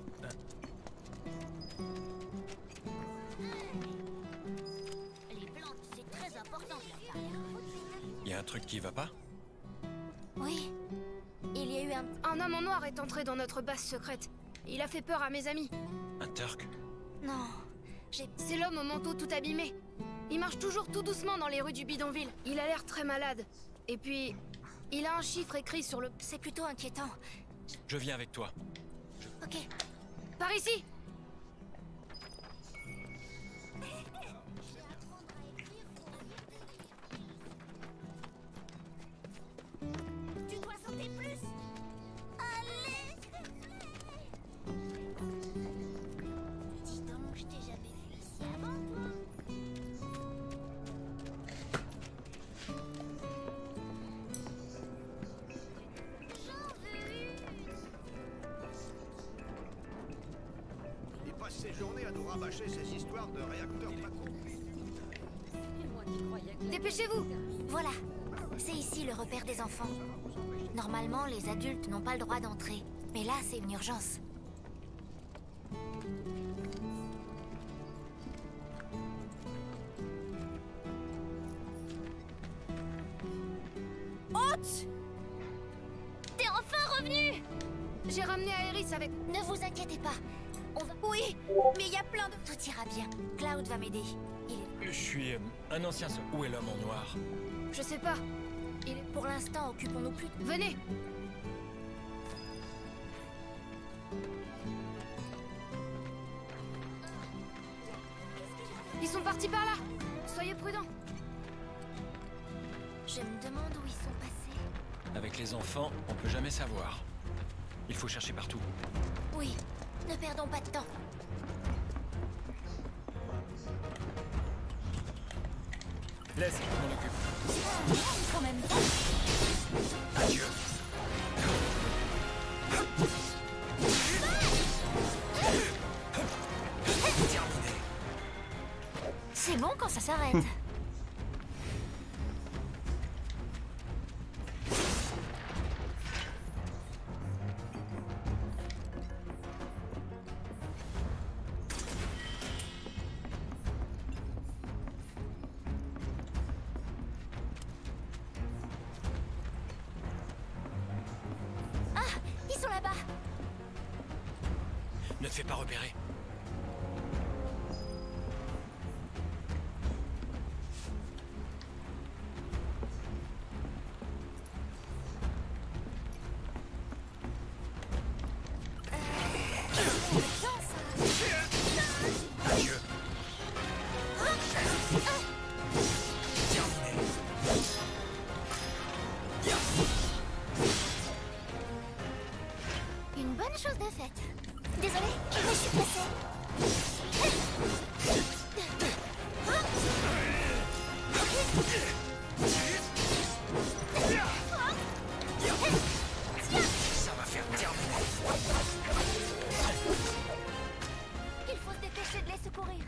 Les plantes, c'est très important. Y a un truc qui va pas? Oui. Il y a eu un... Un homme en noir est entré dans notre base secrète. Il a fait peur à mes amis. Un Turc? Non, j'ai... C'est l'homme au manteau tout abîmé. Il marche toujours tout doucement dans les rues du bidonville. Il a l'air très malade. Et puis, il a un chiffre écrit sur le... C'est plutôt inquiétant. Je viens avec toi. Ok. Par ici! Tu dois sauter plus. Allez, s'il te plaît. Dis donc, je t'ai jamais vu ici avant, toi. J'en veux une. Il passe ses journées à nous rabâcher ces histoires de réacteurs pas compris. Dépêchez-vous! Voilà. C'est ici le repère des enfants. Normalement, les adultes n'ont pas le droit d'entrer. Mais là, c'est une urgence. Haute! T'es enfin revenu! J'ai ramené Aerys avec... Ne vous inquiétez pas. On va... Oui, mais il y a plein de... Tout ira bien. Cloud va m'aider. Il est... Je suis euh, un ancien... so- Où est l'homme en noir? Je sais pas. Il est... Pour l'instant, occupons-nous plus... Venez! Ils sont partis par là! Soyez prudents! Je me demande où ils sont passés. Avec les enfants, on peut jamais savoir. Il faut chercher partout. Oui, ne perdons pas de temps. Laisse, je m'en occupe. Quand même. Adieu. Terminé. C'est bon quand ça s'arrête. Ah, ils sont là-bas. Ne te fais pas repérer. Adieu. Terminé. Une bonne chose de faite. Désolée, je me suis placée. Ça va faire terminer. Il faut se dépêcher de les secourir.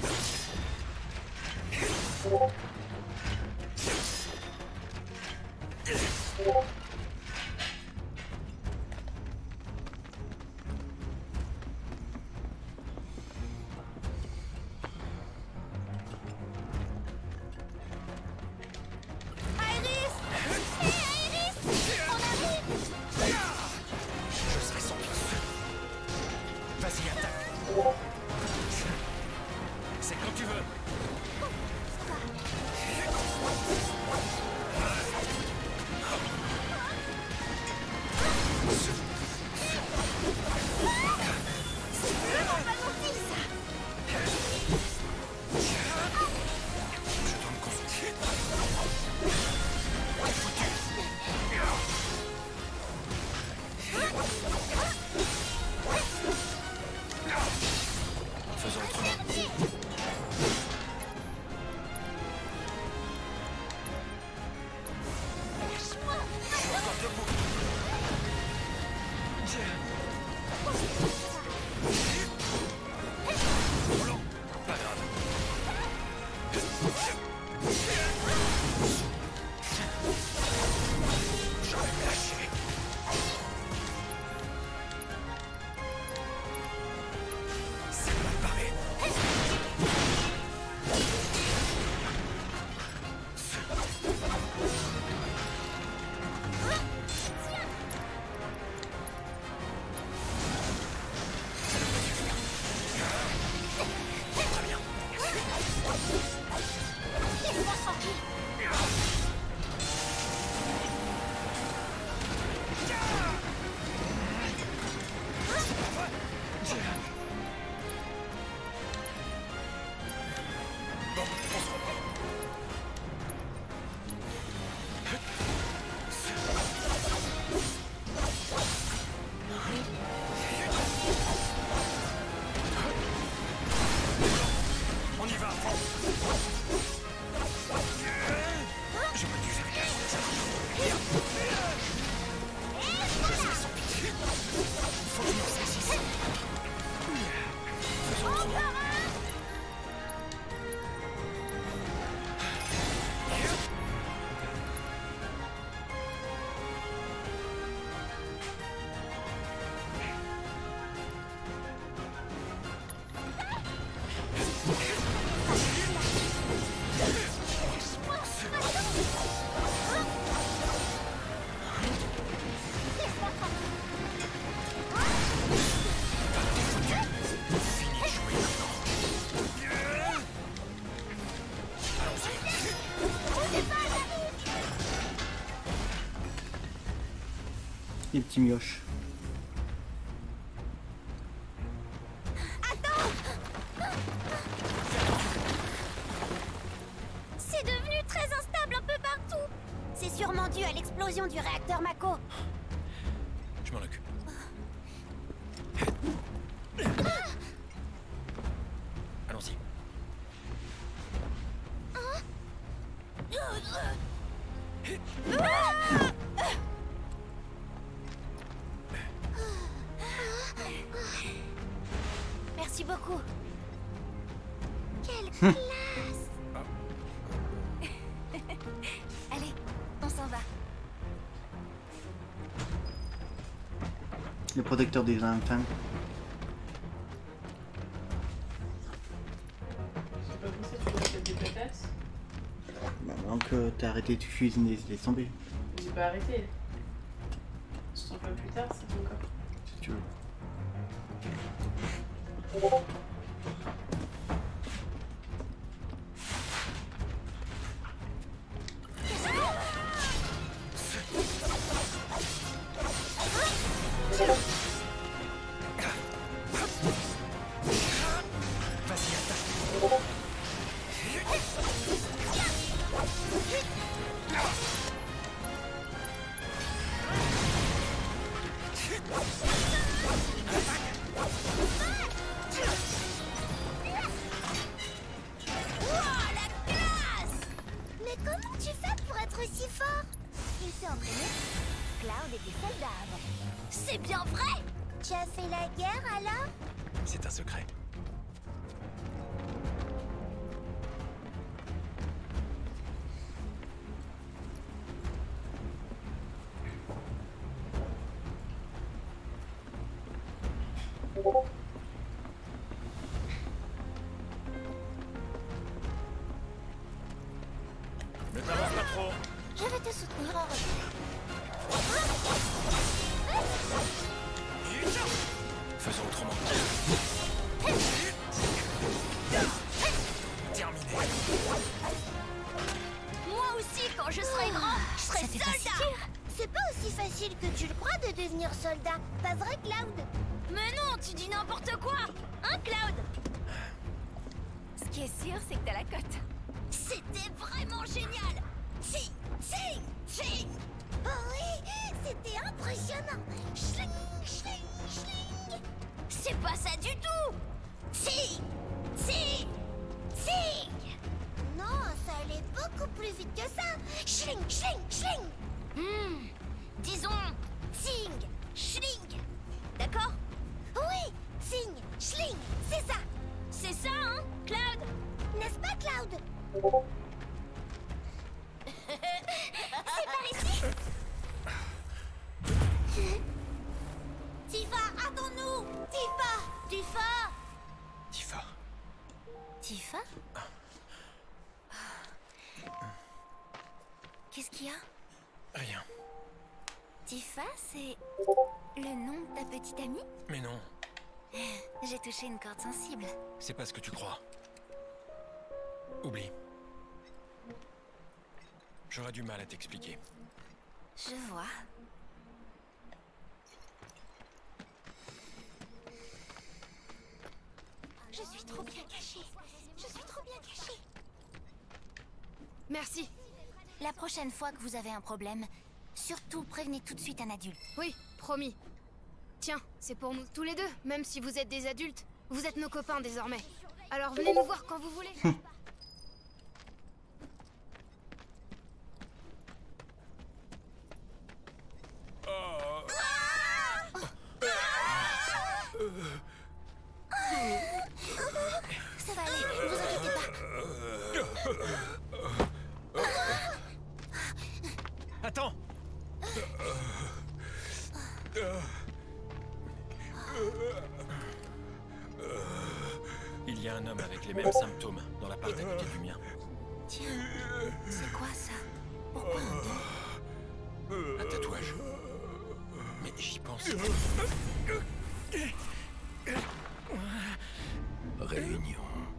Aerys! Hé, Aerys! On arrive! Je serai son fils. Vas-y, attaque. C'est quand tu veux. Ça va. Les petits mioches. C'est devenu très instable un peu partout. C'est sûrement dû à l'explosion du réacteur Mako. Je m'en occupe. Allons-y. Merci beaucoup. Quelle classe. Allez, on s'en va. Le protecteur des enfants. C'est pas pour ça que tu dois mettre des patates. Bah, maintenant que t'as arrêté de cuisiner, laisse tomber. J'ai pas arrêté. C'est un peu plus tard, c'est ton corps. Si tu veux. C'est bien vrai. Tu as fait la guerre alors? C'est un secret. Ne t'avance pas trop. Je vais te soutenir en retour. Faisons autrement. Terminé. Moi aussi, quand je serai grand, je serai soldat. C'est pas aussi facile que tu le crois de devenir soldat, pas vrai, Cloud? Mais non, tu dis n'importe quoi, hein, Cloud? Ce qui est sûr, c'est que t'as la cote. C'était vraiment génial. Ting, ting, ting. Oh oui, c'était impressionnant. Schling, schling, schling. C'est pas ça du tout. Ting, ting, ting. Non, ça allait beaucoup plus vite que ça. Schling, schling, schling. Hmm, disons ting, schling. D'accord? Oui, ting, schling, c'est ça. C'est ça, hein, Cloud? N'est-ce pas, Cloud? C'est par ici. Tifa, attends-nous. Tifa, Tifa. Tifa. Tifa? Qu'est-ce qu'il y a? Rien. Tifa, c'est le nom de ta petite amie? Mais non, J'ai touché une corde sensible. c'est pas ce que tu crois. Oublie. J'aurais du mal à t'expliquer. Je vois. Je suis trop bien cachée. Je suis trop bien cachée. Merci. La prochaine fois que vous avez un problème, surtout prévenez tout de suite un adulte. Oui, promis. Tiens, c'est pour nous tous les deux, même si vous êtes des adultes. Vous êtes nos copains désormais. Alors venez nous voir quand vous voulez. Ça va aller, vous inquiétez pas. Attends. Il y a un homme avec les mêmes symptômes dans l'appart à côté du mien. Tiens, c'est quoi ça? Pourquoi un dos? Un tatouage. Mais j'y pense. Réunion.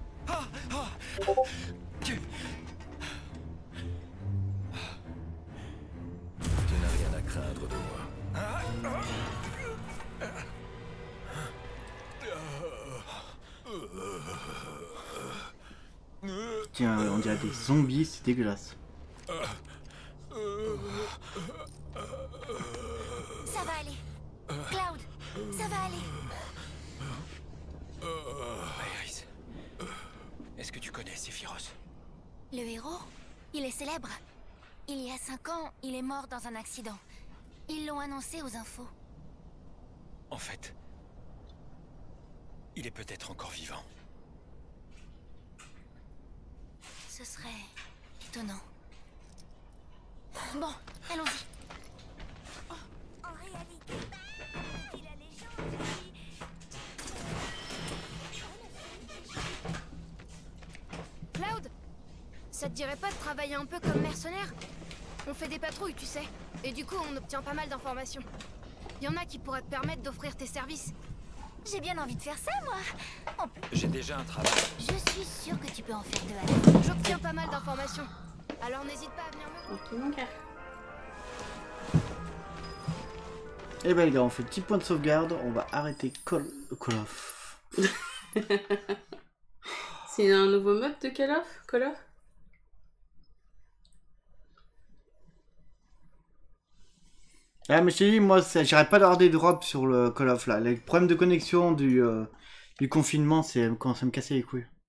Tu n'as rien à craindre de moi. Tiens, on dirait des zombies, c'est dégueulasse. Ça va aller. Cloud, ça va aller. Iris, est-ce que tu connais Sephiroth? Le héros, il est célèbre. Il y a cinq ans, il est mort dans un accident. Ils l'ont annoncé aux infos. En fait, il est peut-être encore vivant. Ce serait étonnant. Bon, allons-y. En réalité, dit la légende, Cloud, ça te dirait pas de travailler un peu comme mercenaire? On fait des patrouilles, tu sais. Et du coup, on obtient pas mal d'informations. Y en a qui pourraient te permettre d'offrir tes services. j'ai bien envie de faire ça, moi. En plus, J'ai déjà un travail. je suis sûre que tu peux en faire deux à la fois. J'obtiens pas mal d'informations. Alors n'hésite pas à venir me voir. Ok, mon gars. Eh ben les gars, on fait petit point de sauvegarde, on va arrêter Call, Call of. C'est un nouveau mode de Call of? Call of? Ah mais je t'ai dit, moi c'est- j'arrête pas d'avoir des drops sur le Call of là. Les problèmes de connexion du, euh, du confinement, c'est quand ça me cassait les couilles.